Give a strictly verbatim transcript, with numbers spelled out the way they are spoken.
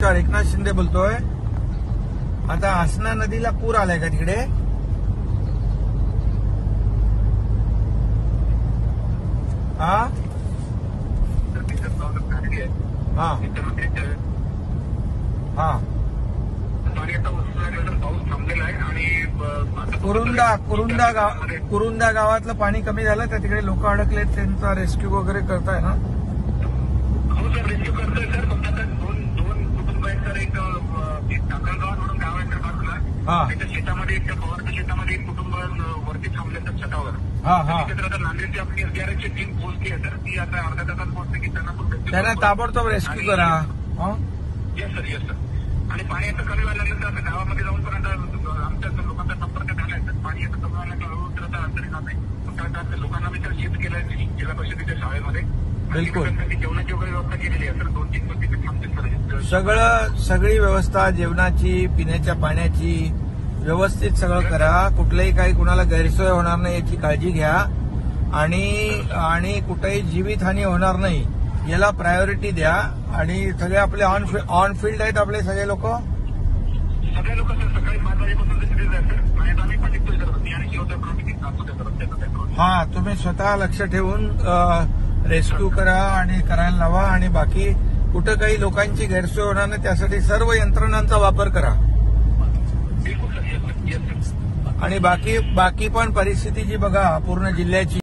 नमस्कार, एकनाथ शिंदे बोलतोय। आता आसना नदीला पूर आलाय का तिकडे? हा हा हा कुरुंदा कुरुंदा गाव कुरुंदा गावातलं पाणी कमी झालं तर तिकडे लोक अडकलेत, त्यांचा रेस्क्यू वगैरे करताय ना? हो सर, रेस्क्यू करतोय सर। फक्त आता दोन दोन कुटुंब आहेत सर। एक टाकळगाव म्हणून गाव आहे सर बाजूला, त्याच्या शेतामध्ये एक पवारच्या शेतामध्ये एक कुटुंब वरती थांबले सर छतावर। हा हा आता नांदेडची आपली एसडीआरएफची टीम पोहोचली आहे सर, ती आता अर्ध्या तासात पोहोचते की त्यांना पण त्यांना ताबडतोब रेस्क्यू करा। Yes sir, yes sir. आणि पाणी आता कमी व्हायला लागलं तर आता गावामध्ये जाऊन पण आता आमच्या लोकांचा संपर्क झालाय तर पाणी आता कमी व्हायला हळूहळू तर आता अंतरी जात आहे। आता लोकांना मी तर शिफ्ट केलंय जिल्हा परिषदेच्या शाळेमध्ये। बिलकुल जेवणाची वगैरे व्यवस्था केलेली आहे सर। दोन तीन दिवस तिथे थांबतील सर। सगळं सगळी व्यवस्था, जेवणाची, पिण्याच्या पाण्याची व्यवस्थित सगळं करा। कुठलंही काही कुणाला गैरसोय होणार नाही याची काळजी घ्या आणि आणि कुठेही जीवितहानी होणार नाही याला प्रायोरिटी द्या। आणि सगळे आपले ऑन ऑन फील्ड आहेत आपले सगळे लोक सगळे लोक सर सकाळी पाच वाजेपासून तिथे जातात आणि आम्ही पण निघतोय सर। मी आणि शिवता हा तुम्ही स्वतः लक्ष ठेवून रेस्क्यू करा आणि करायला लावा। आणि बाकी कुठं काही लोकांची गैरसोय होणार नाही त्यासाठी सर्व यंत्रणांचा वापर करा। आणि बाकी बाकी पण परिस्थिती जी बघा पूर्ण जिल्ह्याची